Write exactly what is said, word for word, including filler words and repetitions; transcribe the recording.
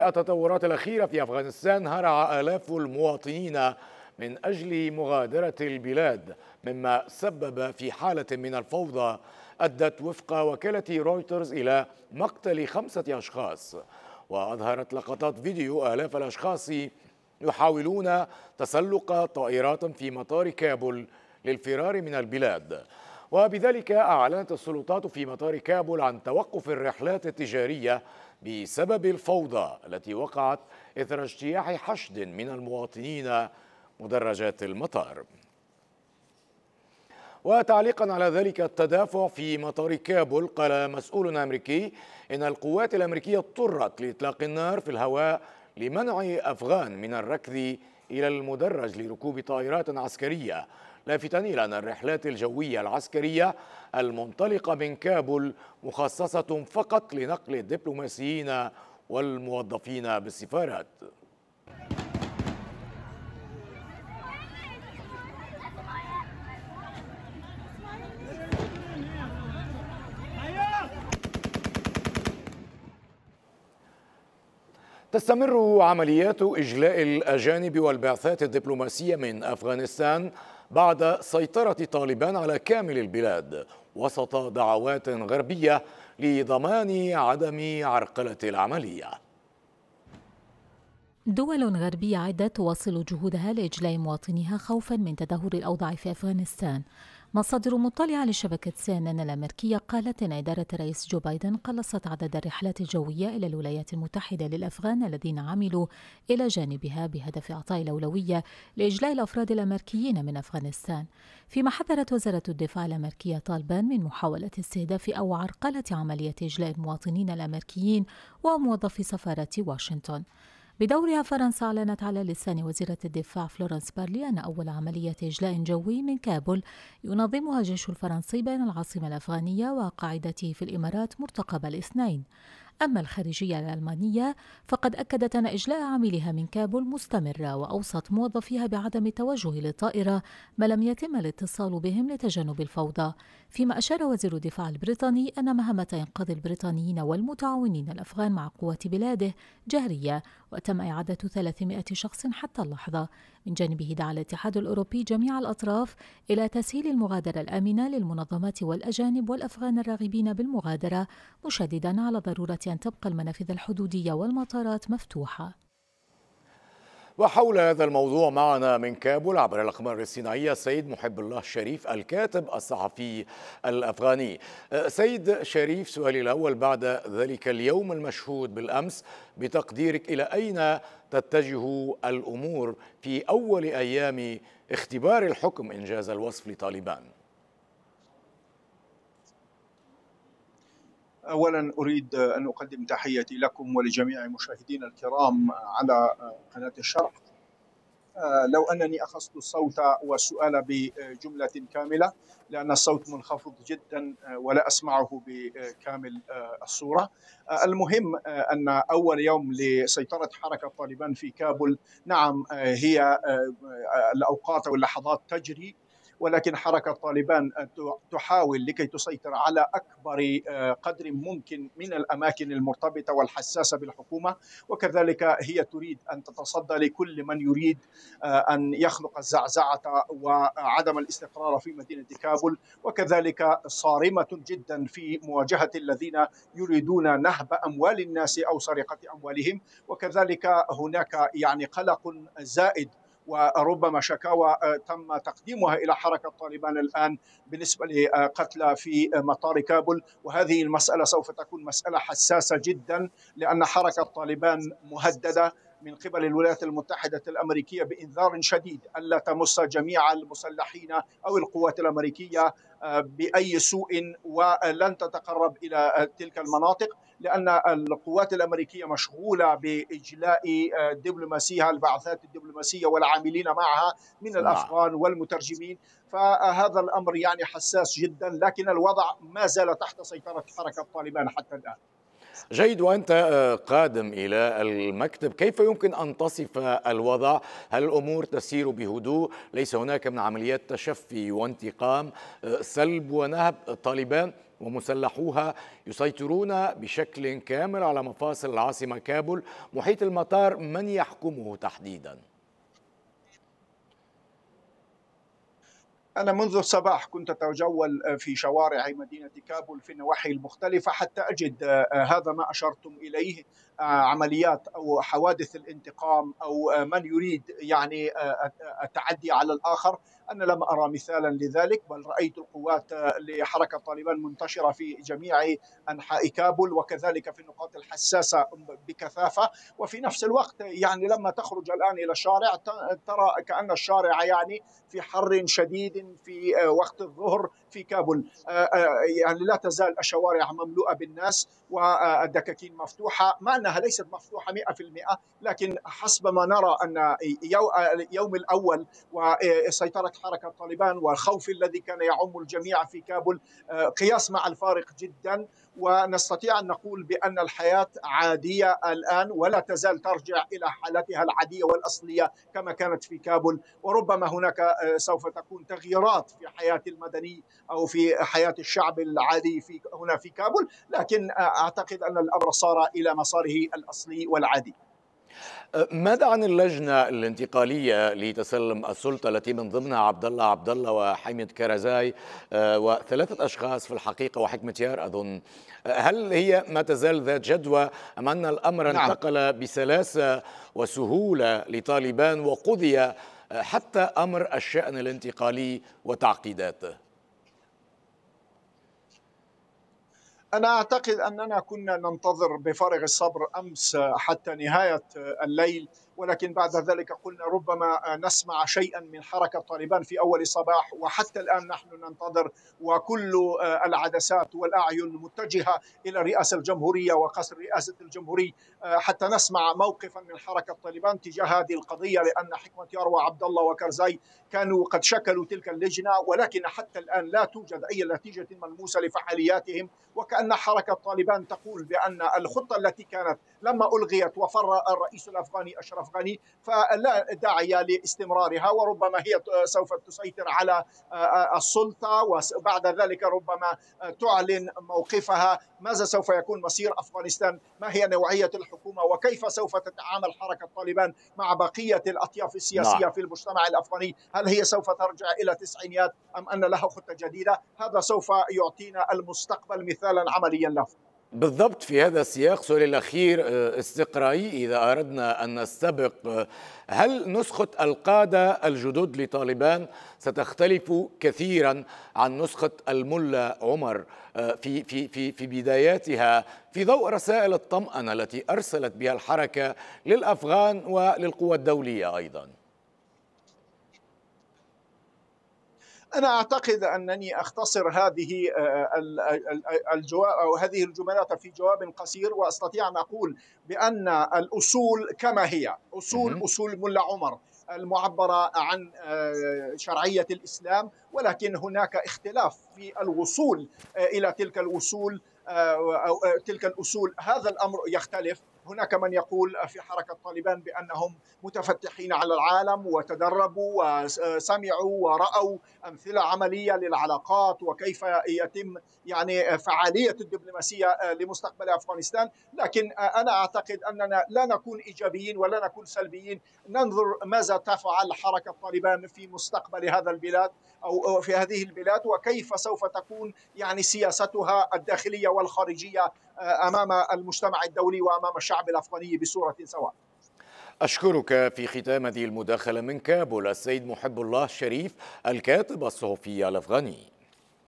التطورات الأخيرة في أفغانستان هرع آلاف المواطنين من أجل مغادرة البلاد، مما سبب في حالة من الفوضى أدت وفق وكالة رويترز إلى مقتل خمسة أشخاص. وأظهرت لقطات فيديو آلاف الأشخاص يحاولون تسلق طائرات في مطار كابول للفرار من البلاد. وبذلك أعلنت السلطات في مطار كابول عن توقف الرحلات التجارية بسبب الفوضى التي وقعت إثر اجتياح حشد من المواطنين مدرجات المطار. وتعليقا على ذلك التدافع في مطار كابول، قال مسؤول أمريكي إن القوات الأمريكية اضطرت لإطلاق النار في الهواء لمنع أفغان من الركض إلى المدرج لركوب طائرات عسكرية، لافتا إلى أن الرحلات الجوية العسكرية المنطلقة من كابول مخصصة فقط لنقل الدبلوماسيين والموظفين بالسفارات. تستمر عمليات إجلاء الأجانب والبعثات الدبلوماسية من أفغانستان بعد سيطرة طالبان على كامل البلاد، وسط دعوات غربية لضمان عدم عرقلة العملية. دول غربية عدة تواصل جهودها لإجلاء مواطنيها خوفا من تدهور الأوضاع في أفغانستان. مصادر مطلعة لشبكة سي إن إن الأمريكية قالت إن إدارة الرئيس جو بايدن قلصت عدد الرحلات الجوية إلى الولايات المتحدة للأفغان الذين عملوا إلى جانبها بهدف إعطاء الأولوية لإجلاء الأفراد الأمريكيين من أفغانستان، فيما حذرت وزارة الدفاع الأمريكية طالبان من محاولة استهداف أو عرقلة عملية إجلاء المواطنين الأمريكيين وموظفي سفارة واشنطن. بدورها فرنسا أعلنت على لسان وزيرة الدفاع فلورنس بارلي أن أول عملية إجلاء جوي من كابول ينظمها الجيش الفرنسي بين العاصمة الأفغانية وقاعدته في الإمارات مرتقب الاثنين. أما الخارجية الألمانية فقد أكدت أن إجلاء عاملها من كابول مستمرة، وأوصت موظفيها بعدم التوجه للطائرة ما لم يتم الاتصال بهم لتجنب الفوضى. فيما أشار وزير الدفاع البريطاني أن مهمة إنقاذ البريطانيين والمتعاونين الأفغان مع قوات بلاده جارية، وتم إعادة ثلاثمائة شخص حتى اللحظة. من جانبه دعا الاتحاد الأوروبي جميع الأطراف إلى تسهيل المغادرة الآمنة للمنظمات والأجانب والأفغان الراغبين بالمغادرة، مشددا على ضرورة أن تبقى المنافذ الحدودية والمطارات مفتوحة. وحول هذا الموضوع معنا من كابول عبر الأقمار الصناعية سيد محب الله شريف الكاتب الصحفي الأفغاني. سيد شريف، سؤالي الأول بعد ذلك اليوم المشهود بالأمس بتقديرك إلى أين تتجه الأمور في أول أيام اختبار الحكم إنجاز الوصف لطالبان؟ أولا أريد أن أقدم تحياتي لكم ولجميع مشاهدينا الكرام على قناة الشرق. لو أنني أخذت الصوت والسؤال بجملة كاملة لأن الصوت منخفض جدا ولا أسمعه بكامل الصورة. المهم أن أول يوم لسيطرة حركة طالبان في كابول، نعم هي الأوقات واللحظات تجري، ولكن حركة طالبان تحاول لكي تسيطر على أكبر قدر ممكن من الأماكن المرتبطة والحساسة بالحكومة، وكذلك هي تريد أن تتصدى لكل من يريد أن يخلق الزعزعة وعدم الاستقرار في مدينة كابول، وكذلك صارمة جدا في مواجهة الذين يريدون نهب أموال الناس أو سرقة أموالهم، وكذلك هناك يعني قلق زائد وربما شكاوى تم تقديمها إلى حركة طالبان الآن بالنسبة لقتلى في مطار كابول، وهذه المسألة سوف تكون مسألة حساسة جدا لأن حركة طالبان مهددة من قبل الولايات المتحدة الأمريكية بإنذار شديد ألا تمس جميع المسلحين أو القوات الأمريكية بأي سوء ولن تتقرب إلى تلك المناطق، لأن القوات الأمريكية مشغولة بإجلاء دبلوماسيها البعثات الدبلوماسية والعاملين معها من الأفغان والمترجمين، فهذا الأمر يعني حساس جدا، لكن الوضع ما زال تحت سيطرة حركة طالبان حتى الآن. جيد، وأنت قادم إلى المكتب، كيف يمكن أن تصف الوضع؟ هل الأمور تسير بهدوء؟ ليس هناك من عمليات تشفي وانتقام، سلب ونهب طالبان؟ ومسلحوها يسيطرون بشكل كامل على مفاصل العاصمة كابول. محيط المطار من يحكمه تحديدا؟ أنا منذ الصباح كنت أتجول في شوارع مدينة كابول في النواحي المختلفة حتى أجد هذا ما أشرتم إليه، عمليات أو حوادث الانتقام أو من يريد يعني التعدي على الآخر. أنا لم أرى مثالا لذلك، بل رأيت القوات لحركة طالبان منتشرة في جميع أنحاء كابول وكذلك في النقاط الحساسة بكثافة. وفي نفس الوقت يعني لما تخرج الآن إلى الشارع ترى كأن الشارع يعني في حر شديد في وقت الظهر في كابول. يعني لا تزال الشوارع مملوءة بالناس والدكاكين مفتوحة، مع أنها ليست مفتوحة مئة بالمئة، لكن حسب ما نرى أن يوم الأول وسيطرة حركة طالبان والخوف الذي كان يعم الجميع في كابول قياس مع الفارق جدا، ونستطيع أن نقول بأن الحياة عادية الآن ولا تزال ترجع إلى حالتها العادية والأصلية كما كانت في كابول. وربما هناك سوف تكون تغييرات في حياة المدني أو في حياة الشعب العادي في هنا في كابول، لكن أعتقد أن الأمر صار إلى مساره الأصلي والعادي. ماذا عن اللجنة الانتقالية لتسلم السلطة التي من ضمنها عبد الله عبد الله وحميد كرزاي وثلاثة أشخاص في الحقيقة وحكمتيار أظن، هل هي ما تزال ذات جدوى أم أن الأمر نعم. انتقل بسلاسة وسهولة لطالبان وقضي حتى أمر الشأن الانتقالي وتعقيداته؟ أنا أعتقد أننا كنا ننتظر بفارغ الصبر أمس حتى نهاية الليل، ولكن بعد ذلك قلنا ربما نسمع شيئا من حركة طالبان في أول صباح، وحتى الآن نحن ننتظر وكل العدسات والأعين متجهة إلى رئاسة الجمهورية وقصر رئاسة الجمهورية حتى نسمع موقفا من حركة طالبان تجاه هذه القضية، لأن حكمتيار وعبد الله وكرزاي كانوا قد شكلوا تلك اللجنة، ولكن حتى الآن لا توجد أي نتيجة ملموسة لفعالياتهم. وكأن حركة طالبان تقول بأن الخطة التي كانت لما ألغيت وفر الرئيس الأفغاني أشرف غني فلا داعي لاستمرارها، وربما هي سوف تسيطر على السلطة وبعد ذلك ربما تعلن موقفها. ماذا سوف يكون مصير أفغانستان؟ ما هي نوعية الحكومة؟ وكيف سوف تتعامل حركة طالبان مع بقية الأطياف السياسية نعم. في المجتمع الأفغاني؟ هل هي سوف ترجع إلى التسعينيات أم أن لها خطة جديدة؟ هذا سوف يعطينا المستقبل مثالا عمليا له. بالضبط. في هذا السياق سؤالي الأخير استقرائي إذا أردنا أن نستبق، هل نسخة القادة الجدد لطالبان ستختلف كثيرا عن نسخة الملا عمر في في في في بداياتها في ضوء رسائل الطمأنة التي أرسلت بها الحركة للأفغان وللقوى الدولية أيضا؟ أنا أعتقد أنني أختصر هذه الجواب أو هذه الجملات في جواب قصير، وأستطيع أن أقول بأن الأصول كما هي أصول أصول ملا عمر المعبرة عن شرعية الإسلام، ولكن هناك اختلاف في الوصول إلى تلك الوصول أو تلك الأصول. هذا الأمر يختلف. هناك من يقول في حركة طالبان بأنهم متفتحين على العالم وتدربوا وسمعوا ورأوا أمثلة عملية للعلاقات وكيف يتم يعني فعالية الدبلوماسية لمستقبل أفغانستان، لكن أنا أعتقد أننا لا نكون إيجابيين ولا نكون سلبيين، ننظر ماذا تفعل حركة طالبان في مستقبل هذا البلاد أو في هذه البلاد، وكيف سوف تكون يعني سياستها الداخلية والخارجية أمام المجتمع الدولي وأمام الشعب الأفغاني بصورة سواء. أشكرك في ختام هذه المداخلة من كابول السيد محب الله شريف الكاتب الصحفي الأفغاني.